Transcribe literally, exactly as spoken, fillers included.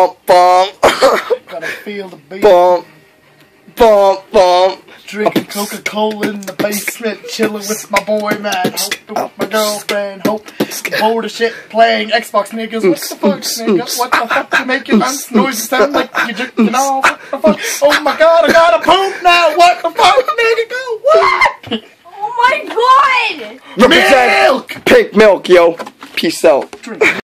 bump, bump. Gotta feel the beat. Bump, bump, bump. Drinking Coca-Cola in the basement, chilling with my boy, man. Hope with my girlfriend, hope bored of shit, playing Xbox, niggas. What the fuck, nigga? What the fuck? You making noises sound like you're drinking all? What the fuck? Oh my god, I gotta poop now. What the fuck, nigga? Go what? Oh my god! Represent Milk! Pink milk, yo. Peace out. Drink.